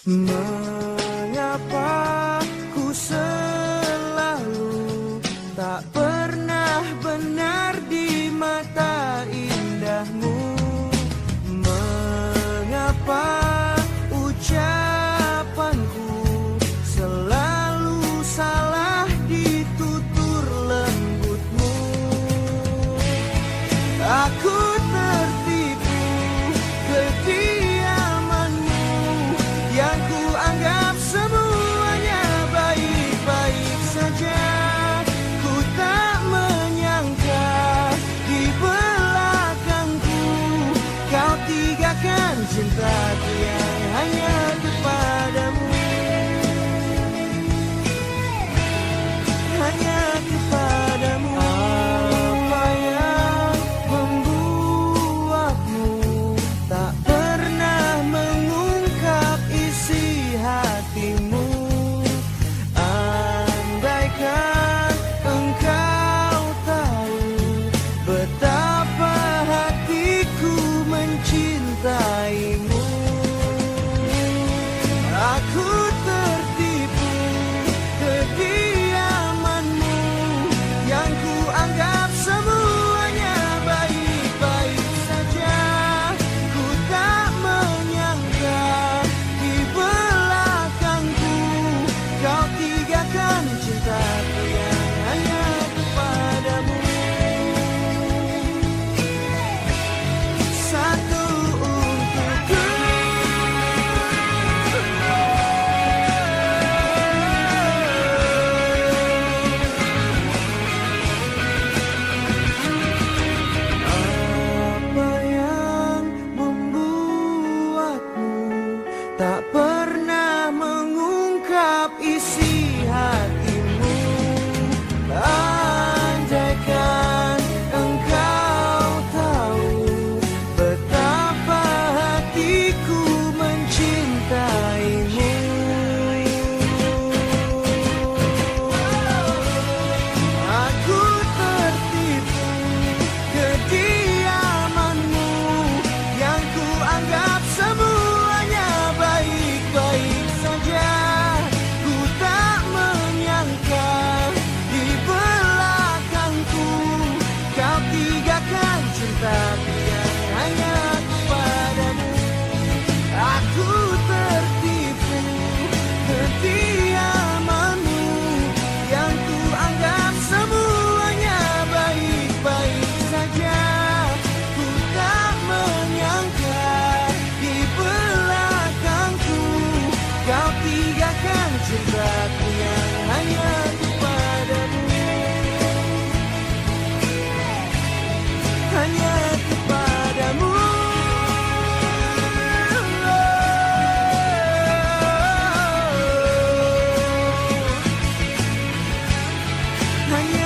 Mengapa ku selalu tak pernah benar di mata indahmu? Mengapa ucapanku selalu salah di tutur lembutmu? Aku tertipu kediamanmu yang ku anggap semuanya baik-baik saja. Ku tak menyangka di belakangku kau tinggalkan cintaku yang hanya kepadamu. Hanya kepadamu. Apa yang membuatmu tak pernah mengungkap isi hatimu? Andaikan engkau tahu betapa hatiku mencintaimu. Aku tertipu kediamanmu yang ku anggap semuanya baik-baik saja. Ku tak menyangka di belakangku kau tinggalkan cintaku yang hanya kepadamu. Satu untukku. Apa yang membuatmu tak pernah mengungkap isi hatimu? Andaikan engkau tahu betapa hatiku mencintaimu. Aku tertipu kediamanmu yang ku anggap semuanya baik-baik saja. Ku tak menyangka di belakangku kau tinggalkan cintaku yang hanya kepadamu. Aku tertipu kediamanmu yang ku anggap semuanya baik-baik saja. Ku tak menyangka di belakangku kau tinggalkan cintaku yang hanya kepadamu. Hanya kepadamu. Hanya